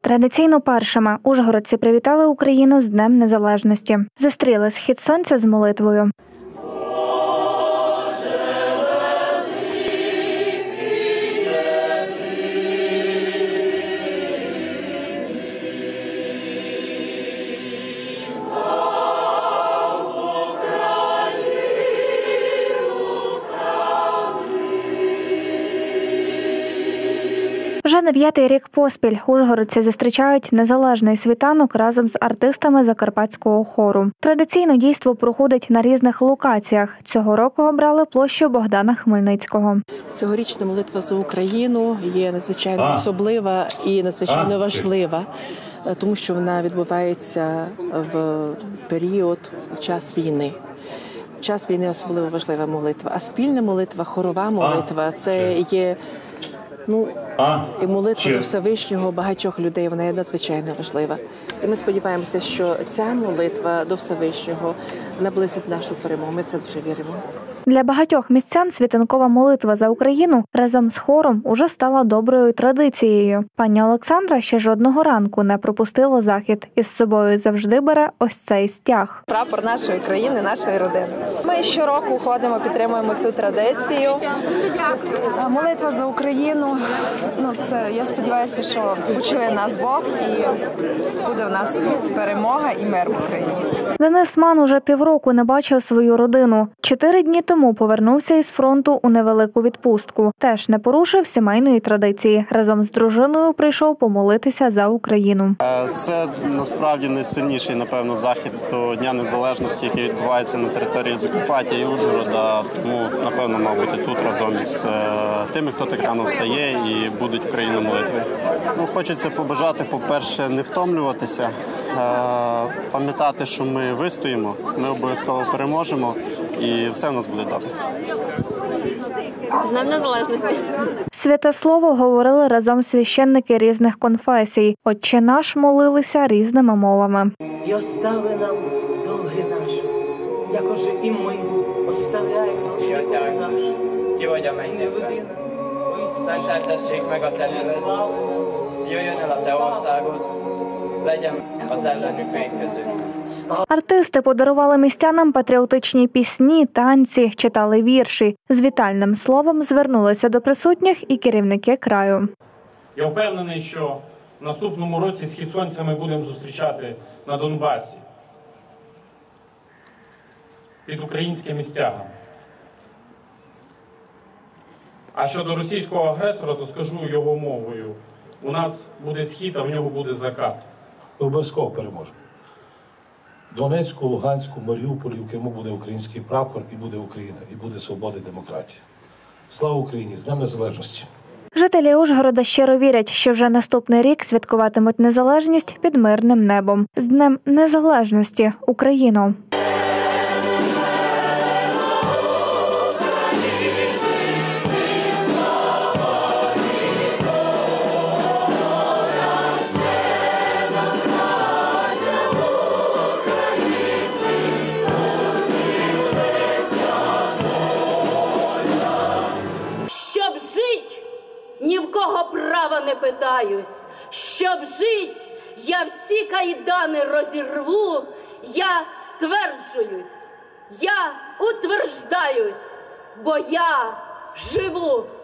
Традиційно першими ужгородці привітали Україну з Днем Незалежності. Зустріли схід сонця з молитвою. Вже 9-й рік поспіль ужгородці зустрічають незалежний світанок разом з артистами Закарпатського хору. Традиційно дійство проходить на різних локаціях. Цього року обрали площу Богдана Хмельницького. Цьогорічна молитва за Україну є надзвичайно особлива і надзвичайно важлива, тому що вона відбувається в період, в час війни. В час війни особливо важлива молитва. А спільна молитва, хорова молитва – це є і молитва до Всевишнього багатьох людей, вона є надзвичайно важлива. І ми сподіваємося, що ця молитва до Всевишнього наблизить нашу перемогу. Ми в це дуже віримо. Для багатьох містян світанкова молитва за Україну разом з хором уже стала доброю традицією. Пані Олександра ще жодного ранку не пропустила захід. Із собою завжди бере ось цей стяг. Прапор нашої країни, нашої родини. Ми щороку ходимо, підтримуємо цю традицію. Молитва за Україну, це, я сподіваюся, що почує нас Бог і буде в нас перемога і мир в Україні. Денис Ман уже півроку не бачив свою родину. 4 дні тому повернувся із фронту у невелику відпустку. Теж не порушив сімейної традиції. Разом з дружиною прийшов помолитися за Україну. Це насправді найсильніший, напевно, захід до Дня Незалежності, який відбувається на території Закарпаття і Ужгорода. Тому, напевно, мав бути тут разом із тими, хто так рано встає і будуть Україну молитви. Хочеться побажати, по-перше, не втомлюватися, пам'ятати, що ми вистоїмо, ми обов'язково переможемо і все в нас буде добре. З Днем Незалежності. Святе слово говорили разом священники різних конфесій. Отче наш молилися різними мовами. І остави нам долги наші, якоже і ми оставляємо наші наші. І не веди нас, Szenteltessék meg a te neved, jöjjön el a te országod, legyen az ellenük vétkezők. Артисти подарували містянам патріотичні пісні, танці, читали вірші. З вітальним словом звернулися до присутніх і керівники краю. Я впевнений, що в наступному році схід сонця ми будемо зустрічати на Донбасі під українськими стягами. А щодо російського агресора, то скажу його мовою. У нас буде схід, а в нього буде закат. Ми обов'язково переможемо. В Донецьку, Луганську, Маріуполі, в Криму буде український прапор, і буде Україна, і буде свобода і демократія. Слава Україні! З Днем Незалежності! Жителі Ужгорода щиро вірять, що вже наступний рік святкуватимуть незалежність під мирним небом. З Днем Незалежності, Україно! Щоб жить, ні в кого права не питаюсь. Щоб жить, я всі кайдани розірву. Я стверджуюсь, я утверждаюсь, бо я живу.